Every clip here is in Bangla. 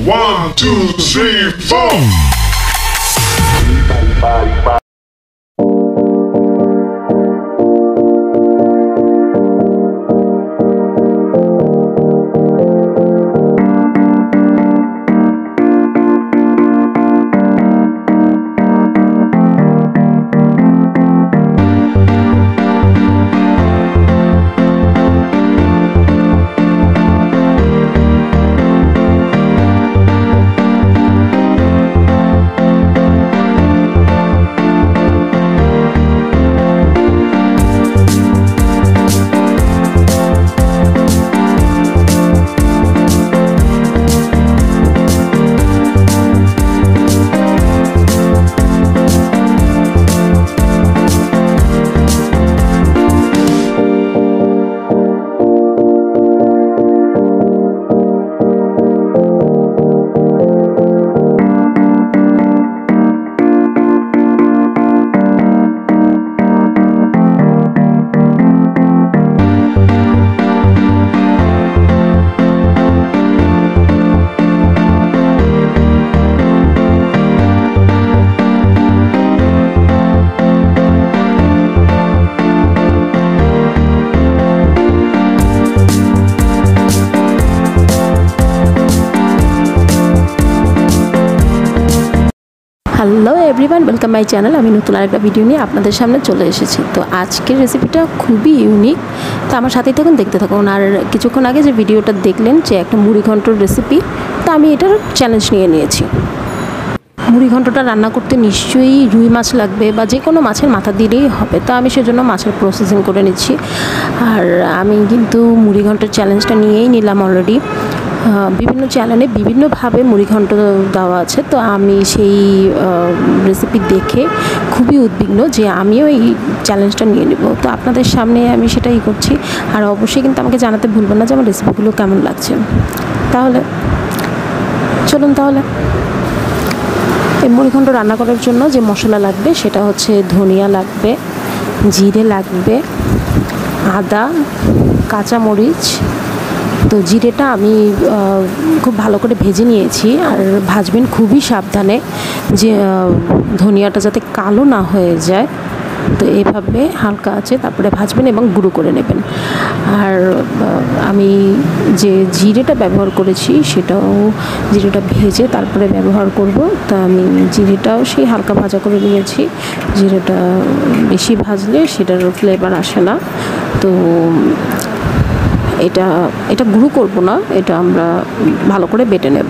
1, 2, 3, 4. Hello everyone, welcome my channel. আমি নতুন আরেকটা ভিডিও নিয়ে আপনাদের সামনে চলে এসেছি। তো আজকের রেসিপিটা খুবই ইউনিক, তো আমার সাথেই থাকুন, দেখতে থাকুন। আর কিছুক্ষণ আগে যে ভিডিওটা দেখলেন যে একটা মুড়ি ঘন্টর রেসিপি, তো আমি এটার চ্যালেঞ্জ নিয়ে নিয়েছি। মুড়ি ঘন্টটা রান্না করতে নিশ্চয়ই রুই মাছ লাগবে বা যে কোনো মাছের মাথা দিলেই হবে। তো আমি সেজন্য মাছের প্রসেসিং করে নিচ্ছি। আর আমি কিন্তু মুড়ি ঘন্টর চ্যালেঞ্জটা নিয়েই নিলাম অলরেডি। বিভিন্ন চ্যানেলে বিভিন্নভাবে মুড়িঘন্ট দেওয়া আছে, তো আমি সেই রেসিপি দেখে খুবই উদ্বিগ্ন যে আমিও এই চ্যালেঞ্জটা নিয়ে নেব। তো আপনাদের সামনে আমি সেটাই করছি। আর অবশ্যই কিন্তু আমাকে জানাতে ভুলবেন না যে আমার রেসিপিগুলো কেমন লাগছে। তাহলে চলুন, তাহলে এই মুড়িঘন্ট রান্না করার জন্য যে মশলা লাগবে সেটা হচ্ছে ধনিয়া লাগবে, জিরে লাগবে, আদা, কাঁচামরিচ। তো জিরেটা আমি খুব ভালো করে ভেজে নিয়েছি। আর ভাজবেন খুবই সাবধানে, যে ধনিয়াটা যাতে কালো না হয়ে যায়। তো এইভাবে হালকা আছে তারপরে ভাজবেন এবং গুঁড়ো করে নেবেন। আর আমি যে জিরেটা ব্যবহার করেছি সেটাও জিরেটা ভেজে তারপরে ব্যবহার করব। তা আমি জিরেটাও সেই হালকা ভাজা করে নিয়েছি। জিরেটা বেশি ভাজলে সেটার ফ্লেভার আসে না। তো এটা গুঁড়ো করব না, এটা আমরা ভালো করে বেটে নেব।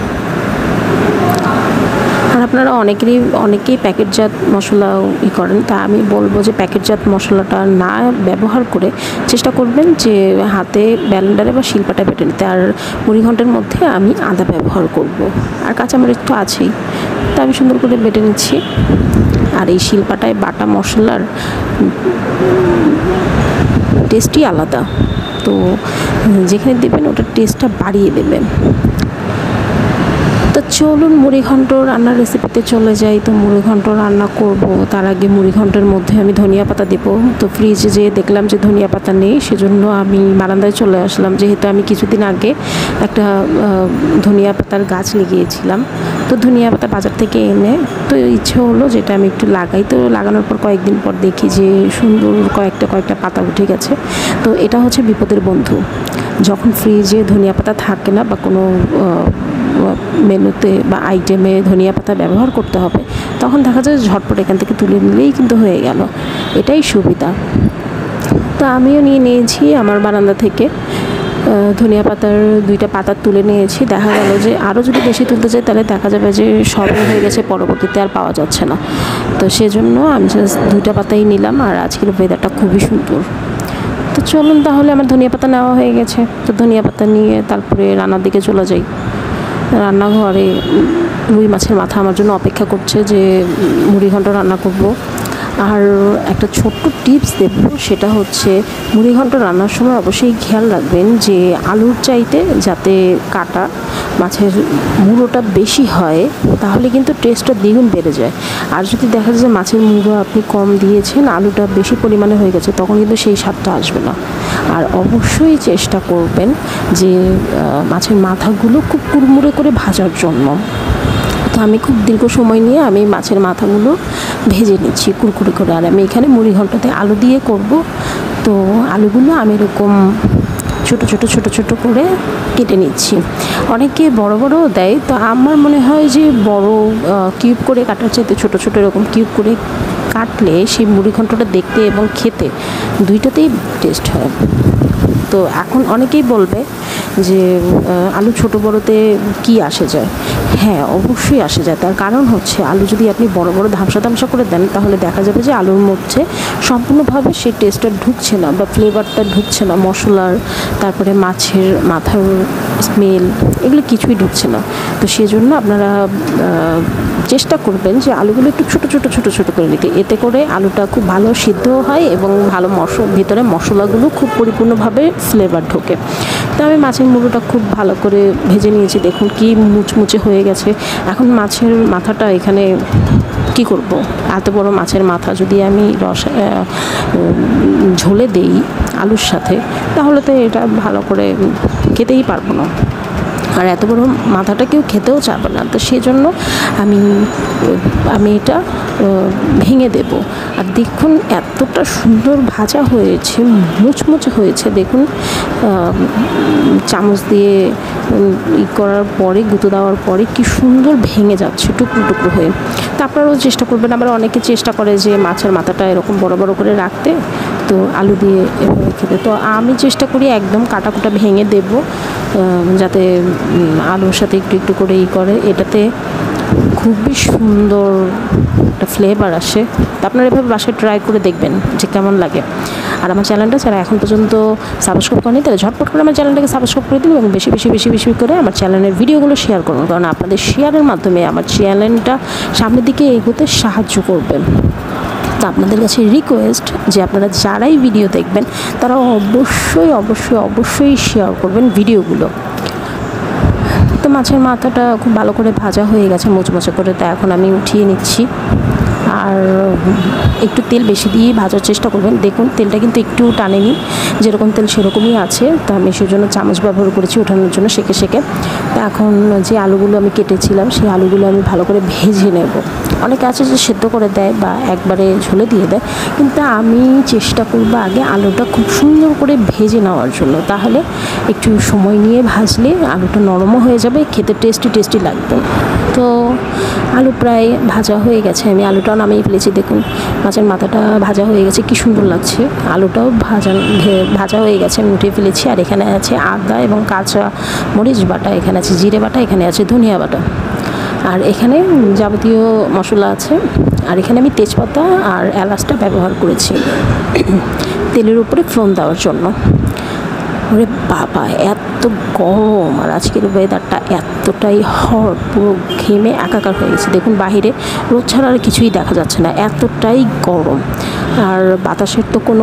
আর আপনারা অনেকেই প্যাকেটজাত মশলা করেন, তা আমি বলবো যে প্যাকেটজাত মশলাটা না ব্যবহার করে চেষ্টা করবেন যে হাতে ব্লেন্ডারে বা শিলপাটায় বেটে নিতে। আর মুড়িঘন্টের মধ্যে আমি আদা ব্যবহার করব, আর কাঁচামরিচ তো আছেই। তা আমি সুন্দর করে বেটে নিচ্ছি। আর এই শিলপাটায় বাটা মশলার টেস্টই আলাদা, তো যেখানে দেবেন ওটার টেস্টটা বাড়িয়ে দেবেন। তো চলুন মুড়িঘন্ট রান্নার রেসিপিতে চলে যাই। তো মুড়িঘন্ট রান্না করব, তার আগে মুড়িঘন্টের মধ্যে আমি ধনিয়া পাতা দেব। তো ফ্রিজে যেয়ে দেখলাম যে ধনিয়া পাতা নেই, সেজন্য আমি বারান্দায় চলে আসলাম। যেহেতু আমি কিছুদিন আগে একটা ধনিয়া পাতার গাছ লাগিয়েছিলাম, তো ধনিয়া পাতা বাজার থেকে এনে তো ইচ্ছে হলো যেটা আমি একটু লাগাই। তো লাগানোর পর কয়েকদিন পর দেখি যে সুন্দর কয়েকটা পাতা উঠে গেছে। তো এটা হচ্ছে বিপদের বন্ধু। যখন ফ্রিজে ধনিয়া পাতা থাকে না বা কোনো মেনুতে বা আইটেমে ধনিয়া পাতা ব্যবহার করতে হবে, তখন দেখা যায় ঝটপট এখান থেকে তুলে নিলেই কিন্তু হয়ে গেল। এটাই সুবিধা। তো আমিও নিয়ে নিয়েছি আমার বারান্দা থেকে ধনিয়া পাতার 2টা পাতা তুলে নিয়েছি। দেখা গেল যে আরও যদি বেশি তুলতে চাই তাহলে দেখা যাবে যে সবই হয়ে গেছে, পরবর্তীতে আর পাওয়া যাচ্ছে না। তো সেজন্য আমি জাস্ট 2টা পাতাই নিলাম। আর আজকের ওয়েদারটা খুবই সুন্দর। তো চলুন, তাহলে আমার ধনিয়া পাতা নেওয়া হয়ে গেছে। তো ধনিয়া পাতা নিয়ে তারপরে রান্নার দিকে চলে যাই। রান্নাঘরে রুই মাছের মাথা আমার জন্য অপেক্ষা করছে, যে মুড়িঘন্ট রান্না করব। আর একটা ছোট্ট টিপস দেব, সেটা হচ্ছে মুড়িঘন্ট রান্নার সময় অবশ্যই খেয়াল রাখবেন যে আলুর চাইতে যাতে কাটা মাছের মুড়োটা বেশি হয়, তাহলে কিন্তু টেস্টটা দ্বিগুণ বেড়ে যায়। আর যদি দেখা যায় যে মাছের মুড়ো আপনি কম দিয়েছেন, আলুটা বেশি পরিমাণে হয়ে গেছে, তখন কিন্তু সেই স্বাদটা আসবে না। আর অবশ্যই চেষ্টা করবেন যে মাছের মাথাগুলো খুব কুড়মুড়ে করে ভাজার জন্য। তো আমি খুব দীর্ঘ সময় নিয়ে আমি মাছের মাথাগুলো ভেজে নিচ্ছি কুড়কুড়ে করে। আর আমি এখানে মুড়ি ঘন্টতে আলু দিয়ে করব। তো আলুগুলো আমি এরকম ছোটো ছোটো ছোটো ছোটো করে কেটে নিচ্ছি। অনেকে বড় বড়ও দেয়, তো আমার মনে হয় যে বড় কিউব করে কাটার চাইতে ছোটো ছোটো এরকম কিউব করে কাটলে সেই মুড়ি ঘন্টটা দেখতে এবং খেতে দুইটাতেই টেস্ট হয়। তো এখন অনেকেই বলবে যে আলু ছোটো বড়োতে কি আসে যায়। হ্যাঁ, অবশ্যই আসে যায়। তার কারণ হচ্ছে আলু যদি আপনি বড় বড় ধামসা করে দেন তাহলে দেখা যাবে যে আলুর মধ্যে সম্পূর্ণভাবে সেই টেস্টটা ঢুকছে না বা ফ্লেভারটা ঢুকছে না, মশলার, তারপরে মাছের মাথার স্মেল, এগুলো কিছুই ঢুকছে না। তো সেজন্য আপনারা চেষ্টা করবেন যে আলুগুলো একটু ছোটো ছোটো ছোটো ছোটো করে নিতে। এতে করে আলুটা খুব ভালো সিদ্ধও হয় এবং ভালো ভিতরে মশলাগুলো খুব পরিপূর্ণভাবে ফ্লেভার ঢোকে। তো আমি মাছের মুড়োটা খুব ভালো করে ভেজে নিয়েছি। দেখুন কি মুচমুচে হয়ে গেছে। এখন মাছের মাথাটা এখানে কি করব, এত বড় মাছের মাথা যদি আমি ঝোলে দেই আলুর সাথে, তাহলে তো এটা ভালো করে খেতেই পারবো না। আর এত বড় মাথাটা কেউ খেতেও চাবে না। তো সেজন্য আমি এটা ভেঙে দেব। আর দেখুন এতটা সুন্দর ভাজা হয়েছে, মুচমুচে হয়েছে। দেখুন চামচ দিয়ে করার পরে, গুঁতো দেওয়ার পরে কি সুন্দর ভেঙে যাচ্ছে টুকরো টুকরো হয়ে। তো আপনারাও চেষ্টা করবেন। আবার অনেকে চেষ্টা করে যে মাছের মাথাটা এরকম বড় বড় করে রাখতে, তো আলু দিয়ে এভাবে খেতে। তো আমি চেষ্টা করি একদম কাটাকুটা ভেঙে দেব, যাতে আলুর সাথে একটু একটু করে করে। এটাতে খুবই সুন্দর একটা ফ্লেভার আসে। তো আপনারা এভাবে বাসায় ট্রাই করে দেখবেন যে কেমন লাগে। আর আমার চ্যানেলটা যারা এখন পর্যন্ত সাবস্ক্রাইব করেনি তাহলে ঝটপট করে আমার চ্যানেলটাকে সাবস্ক্রাইব করে দিন এবং বেশি বেশি বেশি বেশি করে আমার চ্যানেলের ভিডিওগুলো শেয়ার করুন, কারণ আপনাদের শেয়ারের মাধ্যমে আমার চ্যানেলটা সামনের দিকে এগোতে সাহায্য করবে। তো আপনাদের কাছে রিকোয়েস্ট যে আপনারা যারাই ভিডিও দেখবেন তারা অবশ্যই অবশ্যই অবশ্যই শেয়ার করবেন ভিডিওগুলো। তো মাছের মাথাটা খুব ভালো করে ভাজা হয়ে গেছে মুচমুচে করে। তা এখন আমি উঠিয়ে নিচ্ছি। আর একটু তেল বেশি দিয়ে ভাজার চেষ্টা করবেন। দেখুন তেলটা কিন্তু একটু টানেনি, যেরকম তেল সেরকমই আছে। তো আমি সেজন্য চামচ ব্যবহার করেছি ওঠানোর জন্য সেঁকে সেঁকে। তো এখন যে আলুগুলো আমি কেটেছিলাম সেই আলুগুলো আমি ভালো করে ভেজে নেব। অনেকে আছে যে সেদ্ধ করে দেয় বা একবারে ঝোলে দিয়ে দেয়, কিন্তু আমি চেষ্টা করব আগে আলুটা খুব সুন্দর করে ভেজে নেওয়ার জন্য। তাহলে একটু সময় নিয়ে ভাজলে আলুটা নরমও হয়ে যাবে, খেতে টেস্টি লাগবে। তো আলু প্রায় ভাজা হয়ে গেছে, আমি আলুটাও নামিয়ে ফেলেছি। দেখুন মাছের মাথাটা ভাজা হয়ে গেছে, কি সুন্দর লাগছে। আলুটাও ভাজা হয়ে গেছে, আমি উঠিয়ে ফেলেছি। আর এখানে আছে আদা এবং কাঁচা মরিচ বাটা, এখানে আছে জিরে বাটা, এখানে আছে ধনিয়া বাটা, আর এখানে যাবতীয় মশলা আছে। আর এখানে আমি তেজপাতা আর এলাচটা ব্যবহার করেছি তেলের উপরে ফোড়ন দেওয়ার জন্য। ওরে বাবা, এত গরম! আর আজকের ওয়েদারটা এতটাই হট, পুরো ঘেমে একাকার হয়ে গেছে। দেখুন বাহিরে রোদ ছাড়া আর কিছুই দেখা যাচ্ছে না, এতটাই গরম। আর বাতাসের তো কোনো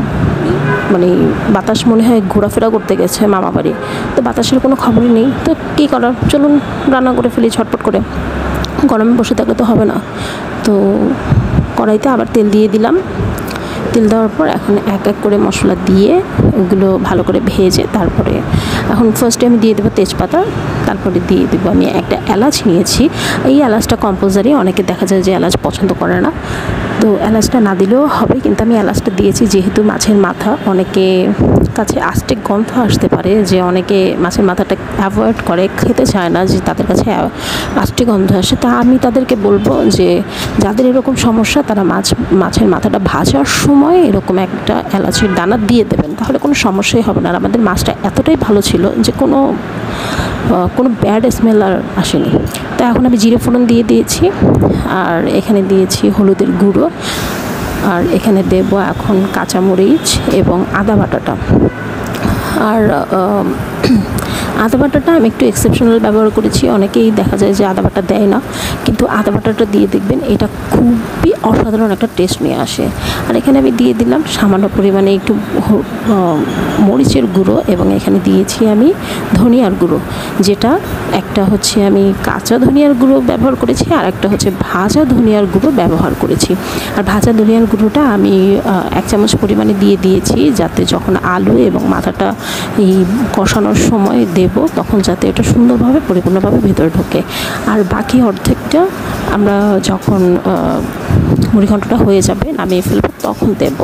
বাতাস মনে হয় ঘোরাফেরা করতে গেছে মামা বাড়ি, তো বাতাসের কোনো খবরই নেই। তো কী করার, চলুন রান্না করে ফেলি ঝটপট করে। গরমে বসে থাকলে তো হবে না। তো কড়াইতে আবার তেল দিয়ে দিলাম। তেল দেওয়ার পর এখন এক এক করে মশলা দিয়ে ওগুলো ভালো করে ভেজে তারপরে এখন ফার্স্টে আমি দিয়ে দেবো তেজপাতা, তারপরে দিয়ে দেবো আমি একটা এলাচ নিয়েছি। এই এলাচটা কম্পালসারি, অনেকে দেখা যায় যে এলাচ পছন্দ করে না, তো এলাচটা না দিলেও হবে, কিন্তু আমি এলাচটা দিয়েছি যেহেতু মাছের মাথা অনেকে কাছে আস্তে গন্ধ আসতে পারে, যে অনেকে মাছের মাথাটা অ্যাভয়েড করে, খেতে চায় না, যে তাদের কাছে আস্তে গন্ধ আসে। তা আমি তাদেরকে বলবো যে যাদের এরকম সমস্যা তারা মাছের মাথাটা ভাজার সময় এরকম একটা এলাচের দানা দিয়ে দেবেন, তাহলে কোনো সমস্যাই হবে না। আর আমাদের মাছটা এতটাই ভালো ছিল যে কোনো ব্যাড স্মেল আর আসেনি। তো এখন আমি জিরে ফোড়ন দিয়ে দিয়েছি, আর এখানে দিয়েছি হলুদের গুঁড়ো, আর এখানে দেব এখন কাঁচামরিচ এবং আদা বাটাটা। আর আদা বাটাটা আমি একটু এক্সেপশনাল ব্যবহার করেছি, অনেকেই দেখা যায় যে আদা বাটা দেয় না, কিন্তু আদা বাটাটা দিয়ে দেখবেন এটা খুবই অসাধারণ একটা টেস্ট নিয়ে আসে। আর এখানে আমি দিয়ে দিলাম সামান্য পরিমাণে একটু মরিচের গুঁড়ো, এবং এখানে দিয়েছি আমি ধনিয়ার গুঁড়ো, যেটা একটা হচ্ছে আমি কাঁচা ধনিয়ার গুঁড়ো ব্যবহার করেছি, আর একটা হচ্ছে ভাজা ধনিয়ার গুঁড়ো ব্যবহার করেছি। আর ভাজা ধনিয়ার গুঁড়োটা আমি 1 চামচ পরিমাণে দিয়ে দিয়েছি, যাতে যখন আলু এবং মাথাটা এই কষানোর সময় দেব তখন যাতে এটা সুন্দরভাবে পরিপূর্ণভাবে ভেতরে ঢোকে। আর বাকি অর্ধেকটা আমরা যখন মুড়িঘণ্টটা হয়ে যাবে নামিয়ে ফেলবো তখন দেব।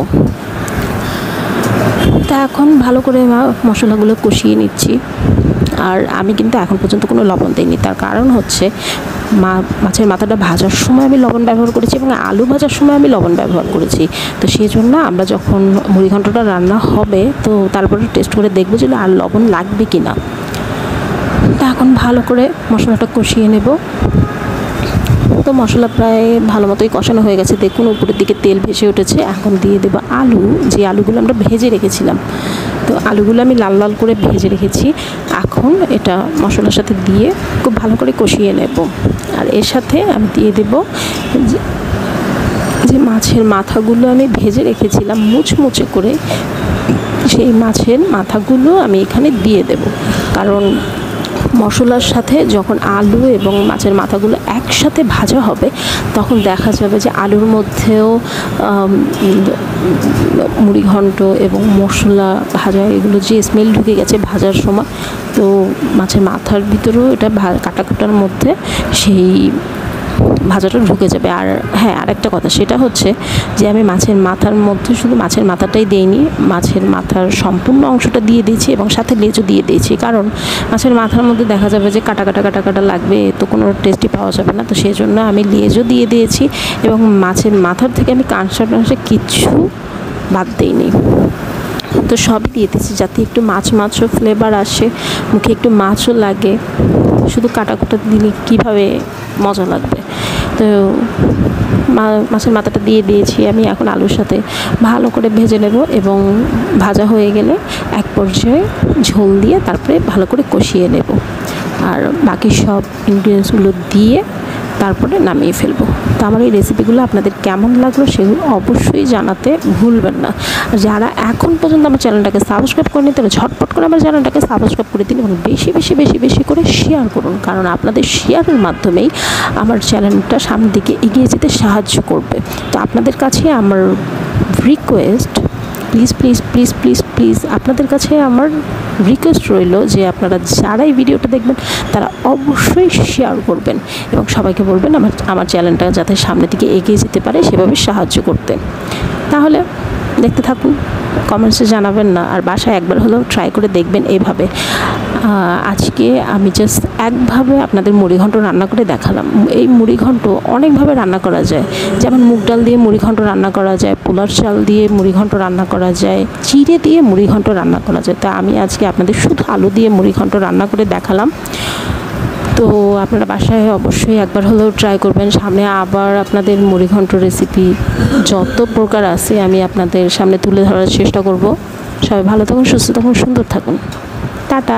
তা এখন ভালো করে মশলাগুলো কষিয়ে নিচ্ছি। আর আমি কিন্তু এখন পর্যন্ত কোনো লবণ দিইনি, তার কারণ হচ্ছে মাছের মাথাটা ভাজার সময় আমি লবণ ব্যবহার করেছি এবং আলু ভাজার সময় আমি লবণ ব্যবহার করেছি। তো সেই জন্য আমরা যখন মুড়িঘণ্টটা রান্না হবে তো তারপরে টেস্ট করে দেখবো যে আর লবণ লাগবে কি না। তা এখন ভালো করে মশলাটা কষিয়ে নেব। তো মশলা প্রায় ভালো মতোই কষানো হয়ে গেছে, দেখুন উপরের দিকে তেল ভেসে উঠেছে। এখন দিয়ে দেবো আলু, যে আলুগুলো আমরা ভেজে রেখেছিলাম। তো আলুগুলো আমি লাল লাল করে ভেজে রেখেছি, এখন এটা মশলার সাথে দিয়ে খুব ভালো করে কষিয়ে নেব। আর এর সাথে আমি দিয়ে দেব যে মাছের মাথাগুলো আমি ভেজে রেখেছিলাম মুচমুচে করে, সেই মাছের মাথাগুলো আমি এখানে দিয়ে দেব। কারণ মশলার সাথে যখন আলু এবং মাছের মাথাগুলো একসাথে ভাজা হবে তখন দেখা যাবে যে আলুর মধ্যেও মুড়িঘণ্ট এবং মশলা ভাজা এগুলো যে স্মেল ঢুকে গেছে ভাজার সময়, তো মাছের মাথার ভিতরেও এটা কাটাকুটার মধ্যে সেই ভাজাটা ঢুকে যাবে। আর হ্যাঁ, আরেকটা কথা সেটা হচ্ছে যে আমি মাছের মাথার মধ্যে শুধু মাছের মাথাটাই দেইনি, মাছের মাথার সম্পূর্ণ অংশটা দিয়ে দিয়েছি এবং সাথে লেজও দিয়ে দিয়েছি। কারণ মাছের মাথার মধ্যে দেখা যাবে যে কাটা কাটা লাগবে, তো কোনো টেস্টি পাওয়া যাবে না। তো সেই জন্য আমি লেজও দিয়ে দিয়েছি এবং মাছের মাথার থেকে আমি কাঁচা কিচ্ছু বাদ দিইনি। তো সবই দিয়ে দিয়েছি যাতে একটু মাছও ফ্লেভার আসে, মুখে একটু মাছও লাগে। শুধু কাটাকুটা দিলে কীভাবে মজা লাগবে। তো মাছের মাথাটা দিয়ে দিয়েছি আমি, এখন আলুর সাথে ভালো করে ভেজে নেব এবং ভাজা হয়ে গেলে এক পর্যায়ে ঝোল দিয়ে তারপরে ভালো করে কষিয়ে নেব। আর বাকি সব ইনগ্রিডিয়েন্টসগুলো দিয়ে তারপরে নামিয়ে ফেলবো। তো আমার এই রেসিপিগুলো আপনাদের কেমন লাগলো সেগুলো অবশ্যই জানাতে ভুলবেন না। আর যারা এখন পর্যন্ত আমার চ্যানেলটাকে সাবস্ক্রাইব করেনি তাহলে ঝটপট করে আমার চ্যানেলটাকে সাবস্ক্রাইব করে দিন এবং বেশি করে শেয়ার করুন, কারণ আপনাদের শেয়ারের মাধ্যমেই আমার চ্যানেলটা সামনের দিকে এগিয়ে যেতে সাহায্য করবে। তো আপনাদের কাছে আমার রিকোয়েস্ট, প্লিজ আপনাদের কাছে আমার রিকোয়েস্ট রইল যে আপনারা যারা এই ভিডিওটা দেখবেন তারা অবশ্যই শেয়ার করবেন এবং সবাইকে বলবেন আমার চ্যানেলটা যাতে সামনের দিকে এগিয়ে যেতে পারে সেভাবে সাহায্য করতে। তাহলে দেখতে থাকুন, কমেন্টসে জানাবেন না, আর বাসায় একবার হলেও ট্রাই করে দেখবেন এইভাবে। আজকে আমি জাস্ট একভাবে আপনাদের মুড়িঘণ্ট রান্না করে দেখালাম। এই মুড়িঘণ্ট অনেকভাবে রান্না করা যায়, যেমন মুগ ডাল দিয়ে মুড়িঘণ্ট রান্না করা যায়, পোলার চাল দিয়ে মুড়িঘণ্ট রান্না করা যায়, চিড়ে দিয়ে মুড়িঘণ্ট রান্না করা যায়। তা আমি আজকে আপনাদের শুধু আলু দিয়ে মুড়িঘণ্ট রান্না করে দেখালাম। তো আপনারা বাসায় অবশ্যই একবার হলেও ট্রাই করবেন। সামনে আবার আপনাদের মুড়িঘণ্ট রেসিপি যত প্রকার আছে আমি আপনাদের সামনে তুলে ধরার চেষ্টা করব। সবাই ভালো থাকুন, সুস্থ থাকুন, সুন্দর থাকুন। টাটা।